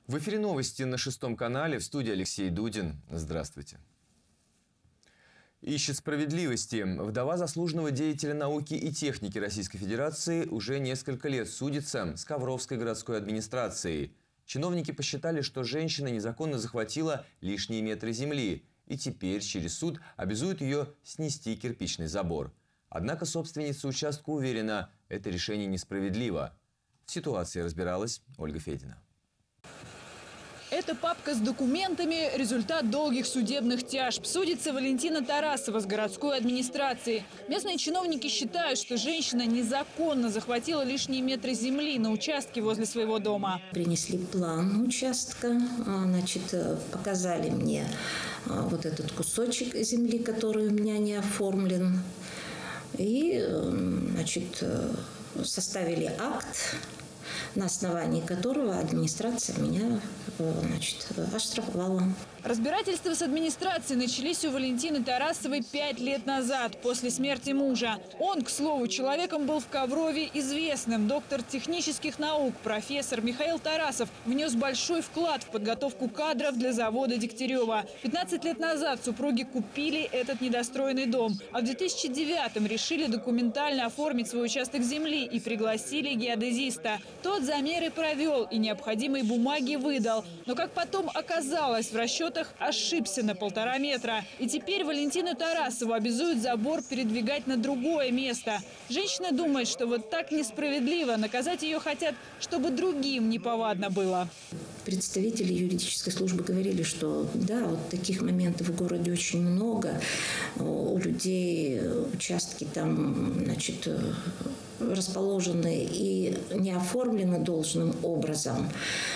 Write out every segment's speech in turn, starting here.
В эфире новости на 6 канале, в студии Алексей Дудин. Здравствуйте. Ищет справедливости. Вдова заслуженного деятеля науки и техники Российской Федерации уже несколько лет судится с Ковровской городской администрацией. Чиновники посчитали, что женщина незаконно захватила лишние метры земли и теперь через суд обязуют ее снести кирпичный забор. Однако собственница участка уверена, это решение несправедливо. В ситуации разбиралась Ольга Федина. Это папка с документами – результат долгих судебных тяжб. Судится Валентина Тарасова с городской администрации. Местные чиновники считают, что женщина незаконно захватила лишние метры земли на участке возле своего дома. Принесли план участка, показали мне вот этот кусочек земли, который у меня не оформлен. И, составили акт, на основании которого администрация меня, оштрафовала. Разбирательства с администрацией начались у Валентины Тарасовой 5 лет назад, после смерти мужа. Он, к слову, человеком был в Коврове известным. Доктор технических наук, профессор Михаил Тарасов внес большой вклад в подготовку кадров для завода Дегтярева. 15 лет назад супруги купили этот недостроенный дом, а в 2009-м решили документально оформить свой участок земли и пригласили геодезиста. Тот замеры провел и необходимые бумаги выдал. Но, как потом оказалось, в расчетах ошибся на 1,5 метра. И теперь Валентину Тарасову обязуют забор передвигать на другое место. Женщина думает, что вот так несправедливо. Наказать ее хотят, чтобы другим неповадно было. Представители юридической службы говорили, что да, вот таких моментов в городе очень много. У людей участки там, расположены и не оформлены должным образом.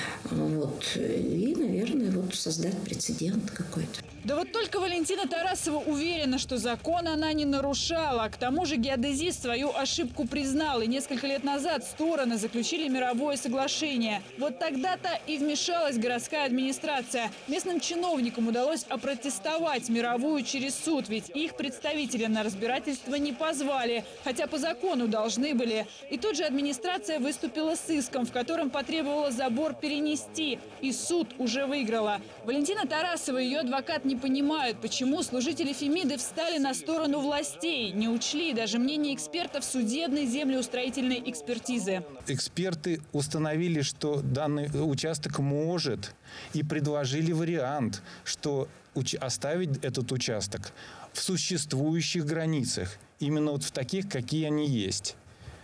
И, наверное, создать прецедент какой-то. Да вот только Валентина Тарасова уверена, что закон она не нарушала. К тому же геодезист свою ошибку признал. И несколько лет назад стороны заключили мировое соглашение. Вот тогда-то и вмешалась городская администрация. Местным чиновникам удалось опротестовать мировую через суд. Ведь их представители на разбирательство не позвали. Хотя по закону должны были. И тут же администрация выступила с иском, в котором потребовала забор перенести. И суд уже выиграла. Валентина Тарасова и ее адвокат не понимают, почему служители Фемиды встали на сторону властей, не учли даже мнение экспертов судебной землеустроительной экспертизы. Эксперты установили, что данный участок может, и предложили вариант, что оставить этот участок в существующих границах, именно в таких, какие они есть.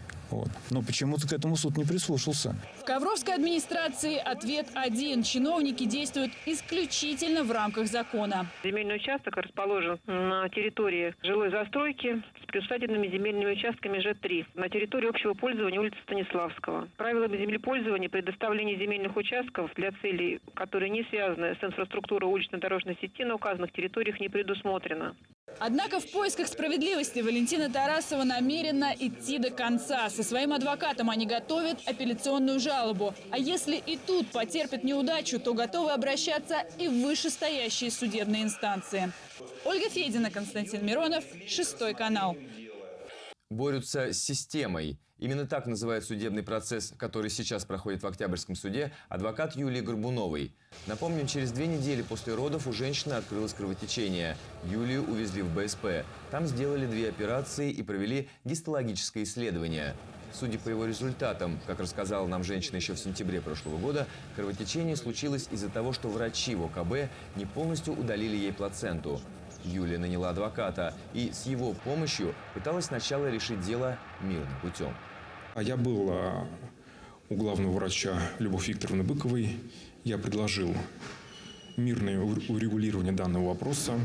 Но почему-то к этому суд не прислушался. В Ковровской администрации ответ один. Чиновники действуют исключительно в рамках закона. Земельный участок расположен на территории жилой застройки с приусадебными земельными участками Ж3 на территории общего пользования улицы Станиславского. Правилами землепользования предоставление земельных участков для целей, которые не связаны с инфраструктурой улично-дорожной сети на указанных территориях, не предусмотрено. Однако в поисках справедливости Валентина Тарасова намерена идти до конца. Со своим адвокатом они готовят апелляционную жалобу. А если и тут потерпят неудачу, то готовы обращаться и в вышестоящие судебные инстанции. Ольга Федина, Константин Миронов, 6 канал. Борются с системой. Именно так называет судебный процесс, который сейчас проходит в Октябрьском суде, адвокат Юлии Горбуновой. Напомним, через 2 недели после родов у женщины открылось кровотечение. Юлию увезли в БСП. Там сделали 2 операции и провели гистологическое исследование. Судя по его результатам, как рассказала нам женщина еще в сентябре прошлого года, кровотечение случилось из-за того, что врачи в ОКБ не полностью удалили ей плаценту. Юлия наняла адвоката и с его помощью пыталась сначала решить дело мирным путем. Я был у главного врача Любовь Викторовны Быковой. Я предложил мирное урегулирование данного вопроса.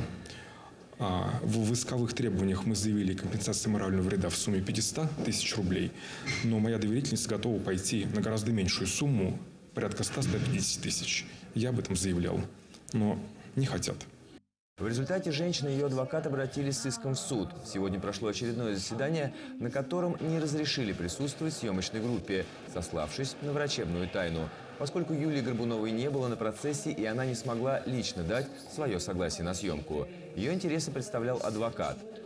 В исковых требованиях мы заявили компенсацию морального вреда в сумме 500 тысяч рублей. Но моя доверительница готова пойти на гораздо меньшую сумму, порядка 100-150 тысяч. Я об этом заявлял, но не хотят. В результате женщина и ее адвокат обратились с иском в суд. Сегодня прошло очередное заседание, на котором не разрешили присутствовать съемочной группе, сославшись на врачебную тайну. Поскольку Юлии Горбуновой не было на процессе и она не смогла лично дать свое согласие на съемку. Ее интересы представлял адвокат.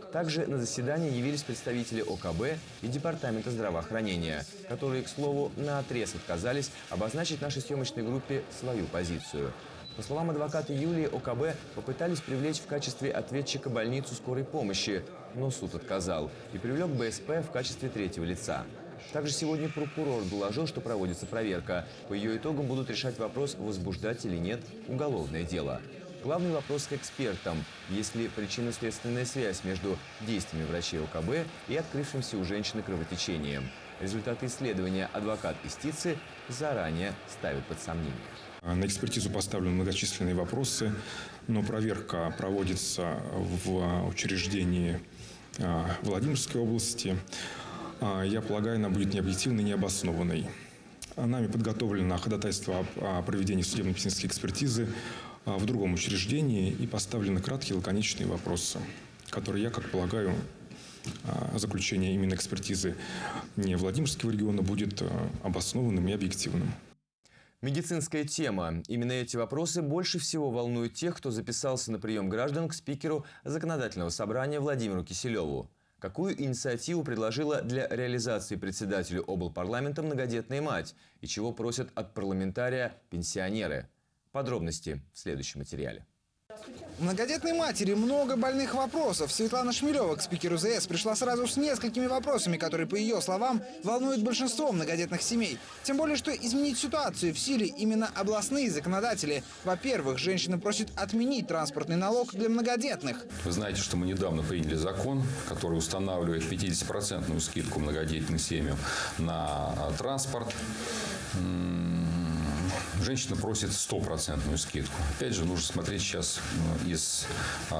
Также на заседание явились представители ОКБ и Департамента здравоохранения, которые, к слову, наотрез отказались обозначить нашей съемочной группе свою позицию. По словам адвоката Юлии, ОКБ попытались привлечь в качестве ответчика больницу скорой помощи, но суд отказал и привлек БСП в качестве третьего лица. Также сегодня прокурор доложил, что проводится проверка. По ее итогам будут решать вопрос, возбуждать или нет уголовное дело. Главный вопрос к экспертам. Есть ли причинно-следственная связь между действиями врачей ОКБ и открывшимся у женщины кровотечением? Результаты исследования адвокат истицы заранее ставит под сомнение. На экспертизу поставлены многочисленные вопросы, но проверка проводится в учреждении Владимирской области. Я полагаю, она будет необъективной, необоснованной. Нами подготовлено ходатайство о проведении судебно-медицинской экспертизы в другом учреждении и поставлены краткие лаконичные вопросы, которые, я как полагаю, заключение именно экспертизы не Владимирского региона будет обоснованным и объективным. Медицинская тема. Именно эти вопросы больше всего волнуют тех, кто записался на прием граждан к спикеру Законодательного собрания Владимиру Киселеву. Какую инициативу предложила для реализации председателю облпарламента многодетная мать и чего просят от парламентария пенсионеры? Подробности в следующем материале. У многодетной матери много больных вопросов. Светлана Шмелева к спикеру ЗС пришла сразу с несколькими вопросами, которые, по ее словам, волнуют большинство многодетных семей. Тем более, что изменить ситуацию в силе именно областные законодатели. Во-первых, женщина просит отменить транспортный налог для многодетных. Вы знаете, что мы недавно приняли закон, который устанавливает 50% скидку многодетным семьям на транспорт. Женщина просит 100% скидку. Опять же, нужно смотреть сейчас из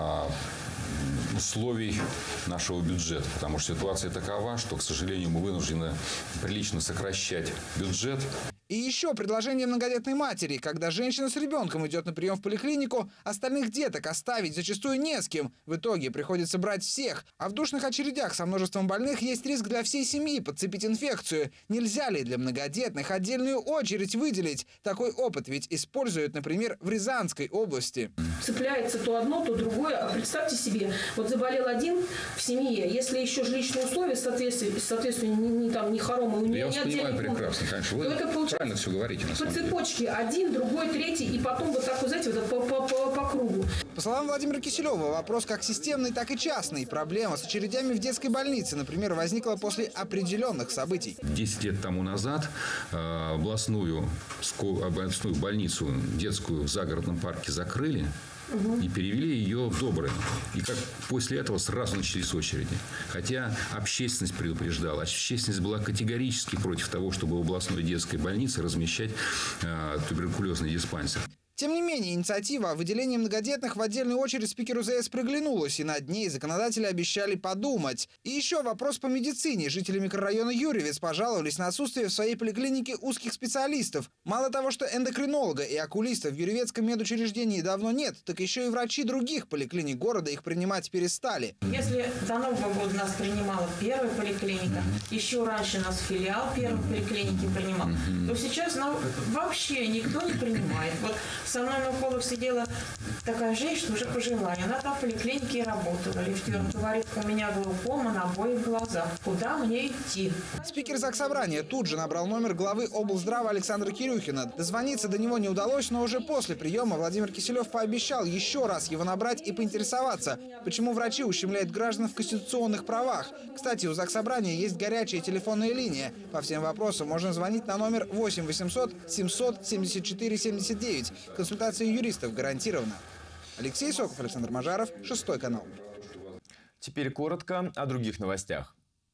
условий нашего бюджета, потому что ситуация такова, что, к сожалению, мы вынуждены прилично сокращать бюджет. И еще предложение многодетной матери. Когда женщина с ребенком идет на прием в поликлинику, остальных деток оставить зачастую не с кем. В итоге приходится брать всех. А в душных очередях со множеством больных есть риск для всей семьи подцепить инфекцию. Нельзя ли для многодетных отдельную очередь выделить? Такой опыт ведь используют, например, в Рязанской области. Цепляется то одно, то другое. А представьте себе, вот заболел один в семье, если еще жилищные условия, соответственно, не хоромы, у него Я вас понимаю прекрасно, конечно. Вы правильно все говорите, на самом деле. По цепочке один, другой, третий, и потом вот так, вот, знаете, вот по кругу. По словам Владимира Киселева, вопрос как системный, так и частный. Проблема с очередями в детской больнице, например, возникла после определенных событий. 10 лет тому назад областную больницу детскую в загородном парке закрыли. И перевели ее в Доброе. И как после этого сразу начались очереди. Хотя общественность предупреждала. Общественность была категорически против того, чтобы в областной детской больнице размещать туберкулезный диспансер. Тем не менее, инициатива о выделении многодетных в отдельную очередь спикеру ЗС приглянулась, и над ней законодатели обещали подумать. И еще вопрос по медицине. Жители микрорайона Юрьевец пожаловались на отсутствие в своей поликлинике узких специалистов. Мало того, что эндокринолога и окулиста в Юрьевецком медучреждении давно нет, так еще и врачи других поликлиник города их принимать перестали. Если до Нового года нас принимала первая поликлиника, еще раньше нас филиал первой поликлиники принимал, то сейчас нам вообще никто не принимает. Вот со мной на уколах сидела такая женщина, уже пожилая. Она там в поликлинике работала. Лифтер говорит, у меня глаукома на обоих глазах. Куда мне идти? Спикер Заксобрания тут же набрал номер главы облздрава Александра Кирюхина. Дозвониться до него не удалось, но уже после приема Владимир Киселев пообещал еще раз его набрать и поинтересоваться, почему врачи ущемляют граждан в конституционных правах. Кстати, у Заксобрания есть горячая телефонная линия. По всем вопросам можно звонить на номер 8 800 700 74 79. Консультация юристов гарантирована. Алексей Соков, Александр Мажаров, 6 канал. Теперь коротко о других новостях.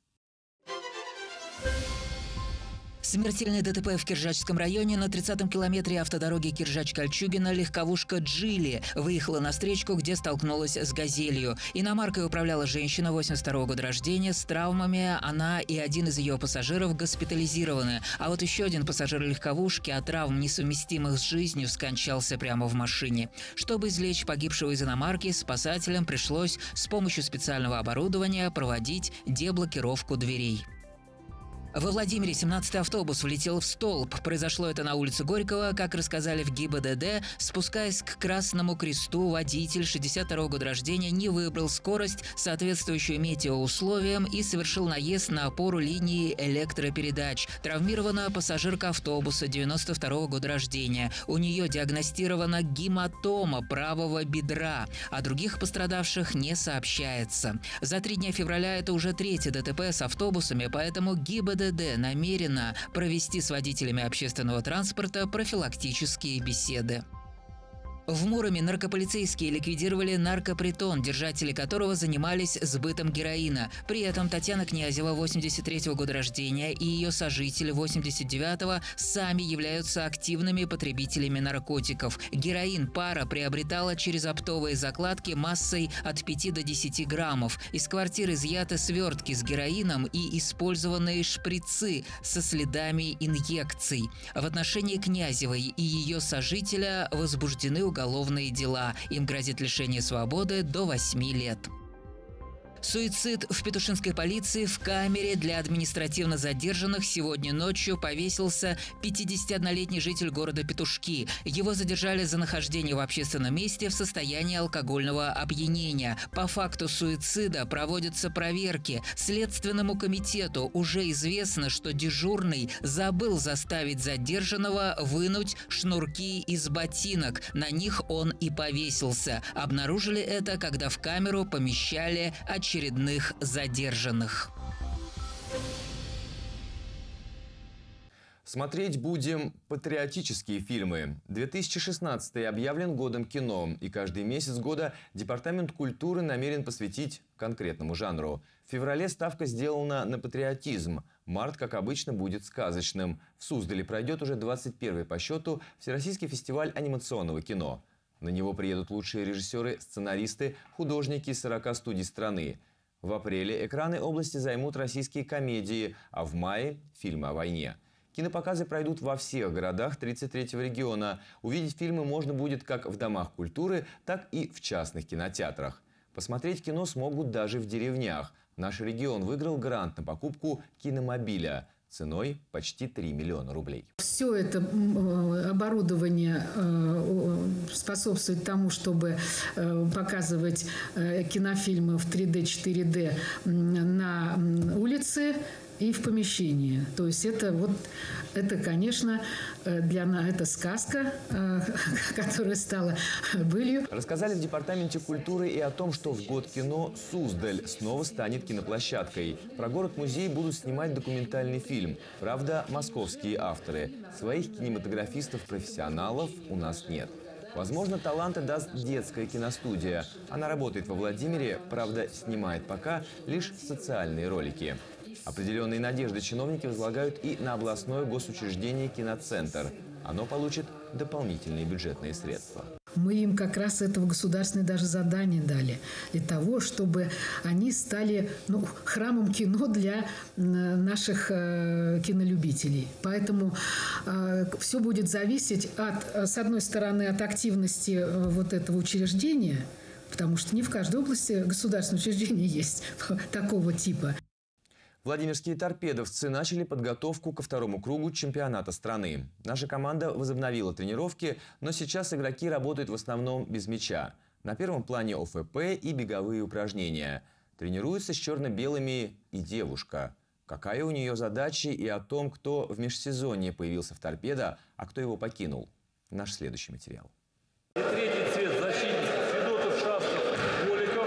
Смертельное ДТП в Киржачском районе. На 30-м километре автодороги Киржач-Кольчугино легковушка «Джили» выехала на встречку, где столкнулась с «Газелью». Иномаркой управляла женщина 82-го года рождения. С травмами она и один из ее пассажиров госпитализированы. А вот еще один пассажир легковушки от травм, несовместимых с жизнью, скончался прямо в машине. Чтобы извлечь погибшего из иномарки, спасателям пришлось с помощью специального оборудования проводить деблокировку дверей. Во Владимире 17-й автобус влетел в столб. Произошло это на улице Горького. Как рассказали в ГИБДД, спускаясь к Красному Кресту, водитель 62-го года рождения не выбрал скорость, соответствующую метеоусловиям, и совершил наезд на опору линии электропередач. Травмирована пассажирка автобуса 92-го года рождения. У нее диагностирована гематома правого бедра. О других пострадавших не сообщается. За 3 дня февраля это уже 3-е ДТП с автобусами, поэтому ГИБДД намерена провести с водителями общественного транспорта профилактические беседы. В Муроме наркополицейские ликвидировали наркопритон, держатели которого занимались сбытом героина. При этом Татьяна Князева, 83-го года рождения, и ее сожитель, 89-го, сами являются активными потребителями наркотиков. Героин пара приобретала через оптовые закладки массой от 5 до 10 граммов. Из квартиры изъяты свертки с героином и использованные шприцы со следами инъекций. В отношении Князевой и ее сожителя возбуждены уголовные дела. Им грозит лишение свободы до 8 лет. Суицид в петушинской полиции. В камере для административно задержанных сегодня ночью повесился 51-летний житель города Петушки. Его задержали за нахождение в общественном месте в состоянии алкогольного опьянения. По факту суицида проводятся проверки. Следственному комитету уже известно, что дежурный забыл заставить задержанного вынуть шнурки из ботинок. На них он и повесился. Обнаружили это, когда в камеру помещали очередных задержанных. Смотреть будем патриотические фильмы. 2016 объявлен годом кино, и каждый месяц года Департамент культуры намерен посвятить конкретному жанру. В феврале ставка сделана на патриотизм. Март, как обычно, будет сказочным. В Суздале пройдет уже 21-й по счету Всероссийский фестиваль анимационного кино. На него приедут лучшие режиссеры, сценаристы, художники из 40 студий страны. В апреле экраны области займут российские комедии, а в мае – фильмы о войне. Кинопоказы пройдут во всех городах 33-го региона. Увидеть фильмы можно будет как в домах культуры, так и в частных кинотеатрах. Посмотреть кино смогут даже в деревнях. Наш регион выиграл грант на покупку киномобиля ценой почти 3 миллиона рублей. Все это оборудование способствует тому, чтобы показывать кинофильмы в 3D, 4D на улице и в помещении. То есть это, конечно, для нас это сказка, которая стала былью. Рассказали в Департаменте культуры и о том, что в год кино Суздаль снова станет киноплощадкой. Про город-музей будут снимать документальный фильм. Правда, московские авторы. Своих кинематографистов-профессионалов у нас нет. Возможно, таланты даст детская киностудия. Она работает во Владимире, правда, снимает пока лишь социальные ролики. Определенные надежды чиновники возлагают и на областное госучреждение «Киноцентр». Оно получит дополнительные бюджетные средства. Мы им как раз этого государственное даже задание дали. Для того, чтобы они стали храмом кино для наших кинолюбителей. Поэтому все будет зависеть с одной стороны, от активности этого учреждения, потому что не в каждой области государственное учреждение есть такого типа. Владимирские торпедовцы начали подготовку ко второму кругу чемпионата страны. Наша команда возобновила тренировки, но сейчас игроки работают в основном без мяча. На первом плане ОФП и беговые упражнения. Тренируется с черно-белыми и девушка. Какая у нее задача и о том, кто в межсезонье появился в торпедо, а кто его покинул. Наш следующий материал. Третий цвет защитников: Федотов, Шавкин, Голиков,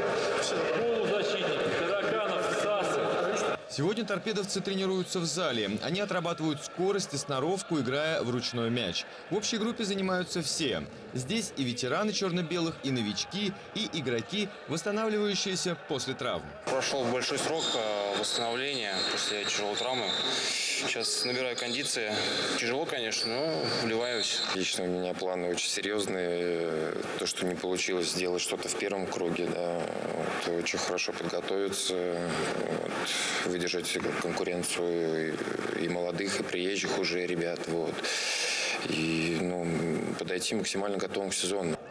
полузащитников: Тараканов, Сасы. Сегодня торпедовцы тренируются в зале. Они отрабатывают скорость и сноровку, играя в ручной мяч. В общей группе занимаются все. Здесь и ветераны черно-белых, и новички, и игроки, восстанавливающиеся после травм. Прошел большой срок восстановления после тяжелой травмы. Сейчас набираю кондиции. Тяжело, конечно, но вливаюсь. Лично у меня планы очень серьезные. То, что не получилось сделать что-то в первом круге, очень хорошо подготовиться, выдержать конкуренцию и молодых, и приезжих уже ребят. И подойти максимально готовым к сезону.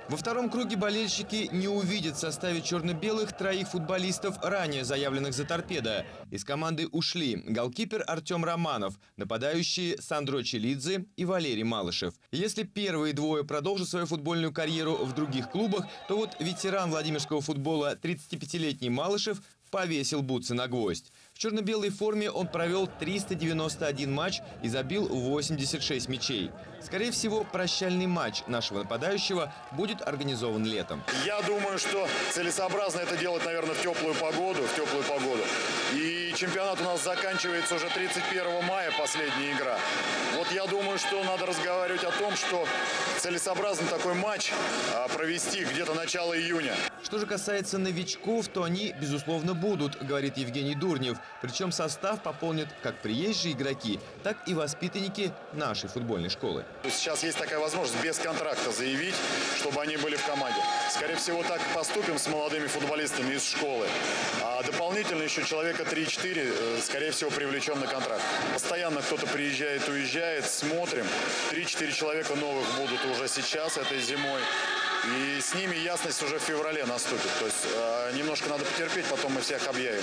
Во втором круге болельщики не увидят в составе черно-белых троих футболистов, ранее заявленных за «Торпедо». Из команды ушли голкипер Артем Романов, нападающие Сандро Челидзе и Валерий Малышев. Если первые двое продолжат свою футбольную карьеру в других клубах, то вот ветеран владимирского футбола 35-летний Малышев повесил бутсы на гвоздь. В черно-белой форме он провел 391 матч и забил 86 мячей. Скорее всего, прощальный матч нашего нападающего будет организован летом. Я думаю, что целесообразно это делать, наверное, в теплую погоду. И чемпионат у нас заканчивается уже 31 мая, последняя игра. Вот я думаю, что надо разговаривать о том, что целесообразно такой матч провести где-то начало июня. Что же касается новичков, то они, безусловно, будут, говорит Евгений Дурнев. Причем состав пополнят как приезжие игроки, так и воспитанники нашей футбольной школы. Сейчас есть такая возможность без контракта заявить, чтобы они были в команде. Скорее всего, так и поступим с молодыми футболистами из школы. А дополнительно еще человека 3-4, скорее всего, привлечем на контракт. Постоянно кто-то приезжает, уезжает, смотрим. 3-4 человека новых будут уже сейчас, этой зимой. И с ними ясность уже в феврале наступит. То есть немножко надо потерпеть, потом мы всех объявим.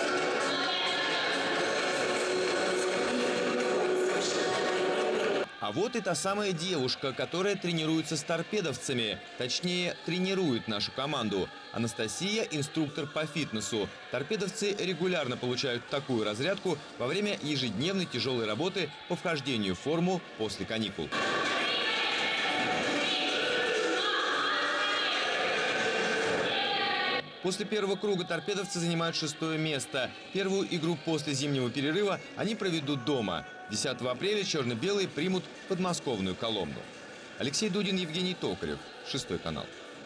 А вот и та самая девушка, которая тренируется с торпедовцами. Точнее, тренирует нашу команду. Анастасия – инструктор по фитнесу. Торпедовцы регулярно получают такую разрядку во время ежедневной тяжелой работы по вхождению в форму после каникул. После первого круга торпедовцы занимают 6-е место. Первую игру после зимнего перерыва они проведут дома. 10 апреля черно-белые примут подмосковную Коломну. Алексей Дудин, Евгений Токарев, 6 канал.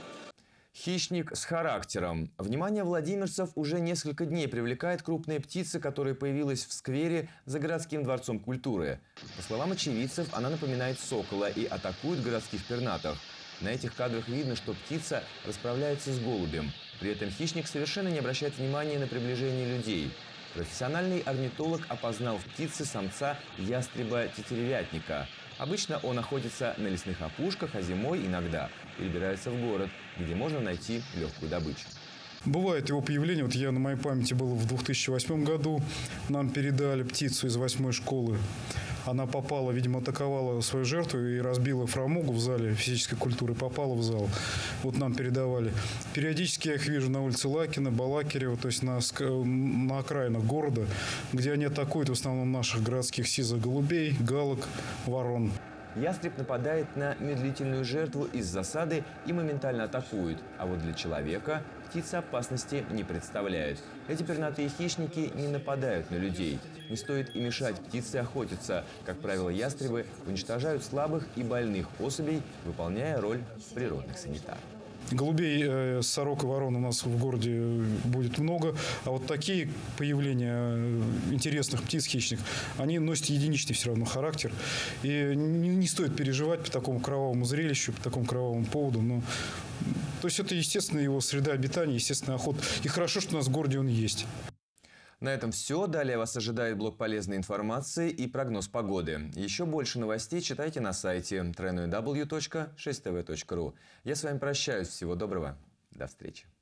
Хищник с характером. Внимание владимирцев уже несколько дней привлекает крупная птица, которая появилась в сквере за городским дворцом культуры. По словам очевидцев, она напоминает сокола и атакует городских пернатых. На этих кадрах видно, что птица расправляется с голубем. При этом хищник совершенно не обращает внимания на приближение людей. Профессиональный орнитолог опознал в птице самца ястреба-тетеревятника. Обычно он охотится на лесных опушках, а зимой иногда перебирается в город, где можно найти легкую добычу. Бывает его появление. Вот я на моей памяти был в 2008 году. Нам передали птицу из 8-й школы. Она попала, видимо, атаковала свою жертву и разбила фрамугу в зале физической культуры, попала в зал. Вот нам передавали. Периодически я их вижу на улице Лакина, Балакирева, то есть на окраинах города, где они атакуют в основном наших городских сизых голубей, галок, ворон. Ястреб нападает на медлительную жертву из засады и моментально атакует. А вот для человека птица опасности не представляет. Эти пернатые хищники не нападают на людей. Не стоит и мешать птице охотиться. Как правило, ястребы уничтожают слабых и больных особей, выполняя роль природных санитаров. Голубей, сорок и ворон у нас в городе будет много. А вот такие появления интересных птиц-хищников, они носят единичный все равно характер. И не стоит переживать по такому кровавому зрелищу, по такому кровавому поводу. Но, то есть это, естественно, его среда обитания, естественно, охота. И хорошо, что у нас в городе он есть. На этом все. Далее вас ожидает блок полезной информации и прогноз погоды. Еще больше новостей читайте на сайте www.6tv.ru. Я с вами прощаюсь. Всего доброго. До встречи.